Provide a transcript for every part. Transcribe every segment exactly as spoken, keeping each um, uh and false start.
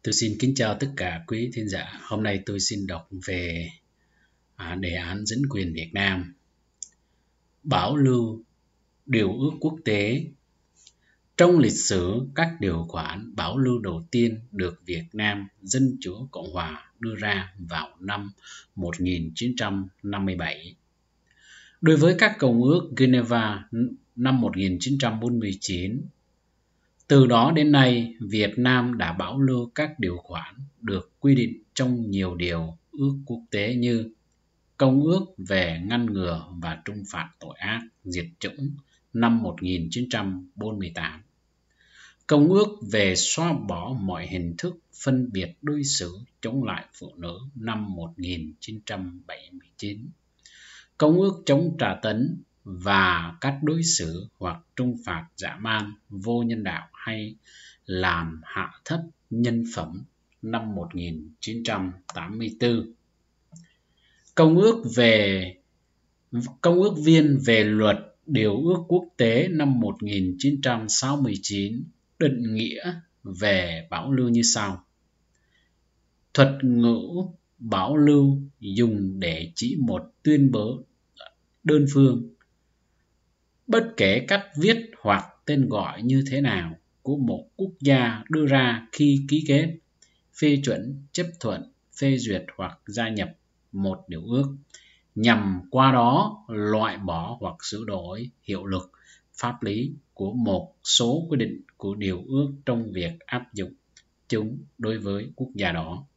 Tôi xin kính chào tất cả quý thính giả. Hôm nay tôi xin đọc về à, đề án dẫn quyền Việt Nam. Bảo lưu điều ước quốc tế. Trong lịch sử, các điều khoản bảo lưu đầu tiên được Việt Nam Dân Chủ Cộng Hòa đưa ra vào năm một nghìn chín trăm năm mươi bảy. Đối với các công ước Geneva năm một nghìn chín trăm bốn mươi chín, từ đó đến nay, Việt Nam đã bảo lưu các điều khoản được quy định trong nhiều điều ước quốc tế như Công ước về ngăn ngừa và trung phạt tội ác diệt chủng năm một nghìn chín trăm bốn mươi tám, Công ước về xóa bỏ mọi hình thức phân biệt đối xử chống lại phụ nữ năm một nghìn chín trăm bảy mươi chín, Công ước chống tra tấn và cách đối xử hoặc trung phạt dã man, vô nhân đạo hay làm hạ thấp nhân phẩm năm một nghìn chín trăm tám mươi tư, Công ước về Công ước viên về luật điều ước quốc tế năm một nghìn chín trăm sáu mươi chín định nghĩa về bảo lưu như sau. Thuật ngữ bảo lưu dùng để chỉ một tuyên bố đơn phương, bất kể cách viết hoặc tên gọi như thế nào của một quốc gia đưa ra khi ký kết, phê chuẩn, chấp thuận, phê duyệt hoặc gia nhập một điều ước, nhằm qua đó loại bỏ hoặc sửa đổi hiệu lực pháp lý của một số quy định của điều ước trong việc áp dụng chúng đối với quốc gia đó.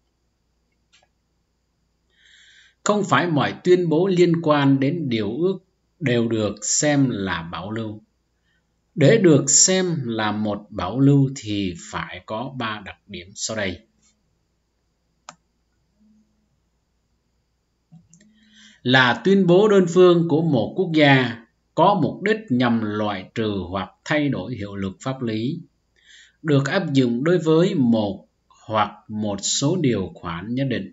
Không phải mọi tuyên bố liên quan đến điều ước đều được xem là bảo lưu. Để được xem là một bảo lưu thì phải có ba đặc điểm sau đây. Là tuyên bố đơn phương của một quốc gia, có mục đích nhằm loại trừ hoặc thay đổi hiệu lực pháp lý, được áp dụng đối với một hoặc một số điều khoản nhất định.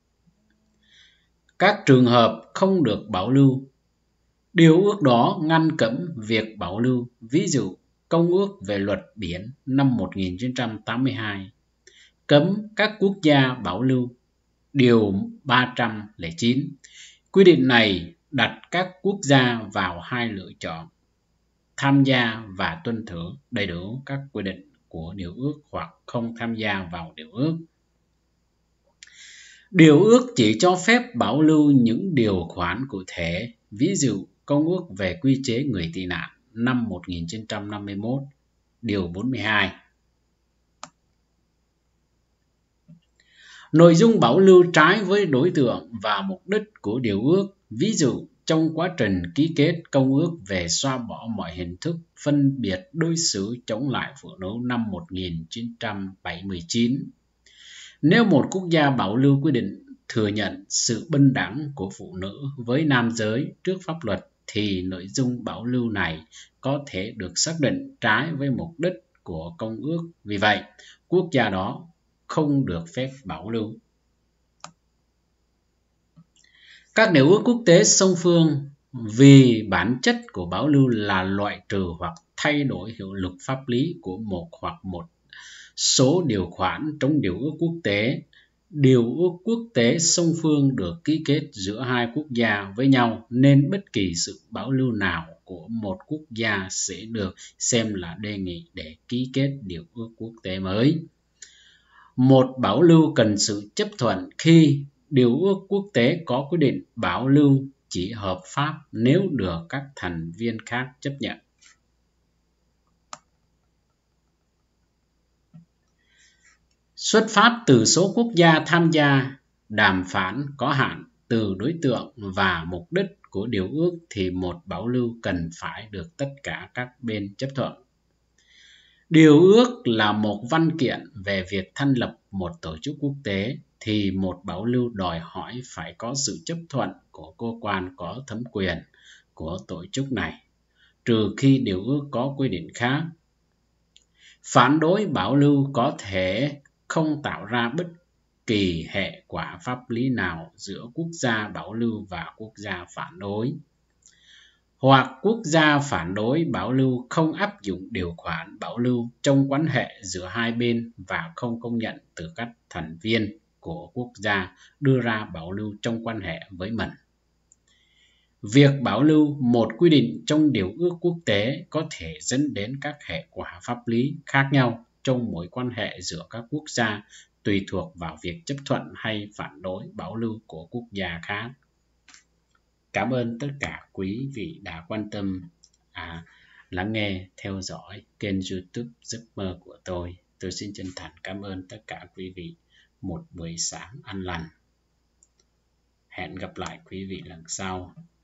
Các trường hợp không được bảo lưu, điều ước đó ngăn cấm việc bảo lưu, ví dụ Công ước về luật biển năm một nghìn chín trăm tám mươi hai, cấm các quốc gia bảo lưu, điều ba trăm lẻ chín. Quy định này đặt các quốc gia vào hai lựa chọn: tham gia và tuân thủ đầy đủ các quy định của điều ước hoặc không tham gia vào điều ước. Điều ước chỉ cho phép bảo lưu những điều khoản cụ thể, ví dụ Công ước về quy chế người tị nạn năm một nghìn chín trăm năm mươi mốt, điều bốn mươi hai. Nội dung bảo lưu trái với đối tượng và mục đích của điều ước, ví dụ trong quá trình ký kết Công ước về xóa bỏ mọi hình thức phân biệt đối xử chống lại phụ nữ năm một nghìn chín trăm bảy mươi chín. Nếu một quốc gia bảo lưu quy định thừa nhận sự bình đẳng của phụ nữ với nam giới trước pháp luật, thì nội dung bảo lưu này có thể được xác định trái với mục đích của Công ước. Vì vậy, quốc gia đó không được phép bảo lưu. Các điều ước quốc tế song phương vì bản chất của bảo lưu là loại trừ hoặc thay đổi hiệu lực pháp lý của một hoặc một số điều khoản trong điều ước quốc tế. Điều ước quốc tế song phương được ký kết giữa hai quốc gia với nhau, nên bất kỳ sự bảo lưu nào của một quốc gia sẽ được xem là đề nghị để ký kết điều ước quốc tế mới. Một bảo lưu cần sự chấp thuận khi điều ước quốc tế có quy định bảo lưu chỉ hợp pháp nếu được các thành viên khác chấp nhận. Xuất phát từ số quốc gia tham gia đàm phán có hạn từ đối tượng và mục đích của điều ước thì một bảo lưu cần phải được tất cả các bên chấp thuận. Điều ước là một văn kiện về việc thành lập một tổ chức quốc tế thì một bảo lưu đòi hỏi phải có sự chấp thuận của cơ quan có thẩm quyền của tổ chức này, trừ khi điều ước có quy định khác. Phản đối bảo lưu có thể không tạo ra bất kỳ hệ quả pháp lý nào giữa quốc gia bảo lưu và quốc gia phản đối. hoặc quốc gia phản đối bảo lưu không áp dụng điều khoản bảo lưu trong quan hệ giữa hai bên và không công nhận tư cách thành viên của quốc gia đưa ra bảo lưu trong quan hệ với mình. Việc bảo lưu một quy định trong điều ước quốc tế có thể dẫn đến các hệ quả pháp lý khác nhau trong mối quan hệ giữa các quốc gia, tùy thuộc vào việc chấp thuận hay phản đối bảo lưu của quốc gia khác. Cảm ơn tất cả quý vị đã quan tâm à, lắng nghe, theo dõi kênh YouTube Giấc mơ của tôi. Tôi xin chân thành cảm ơn tất cả quý vị. Một buổi sáng an lành. Hẹn gặp lại quý vị lần sau.